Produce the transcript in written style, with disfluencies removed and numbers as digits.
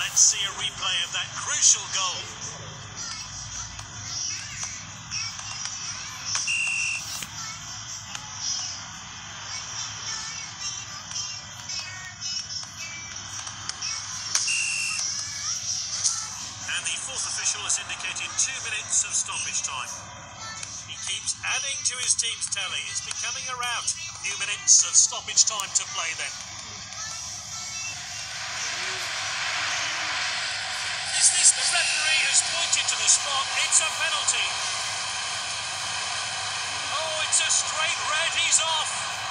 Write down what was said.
Let's see a replay of that crucial goal. And the fourth official has indicated 2 minutes of stoppage time. He keeps adding to his team's tally. It's becoming a rout. A few minutes of stoppage time to play then. Is this the referee has pointed to the spot? It's a penalty. Oh, it's a straight red. He's off.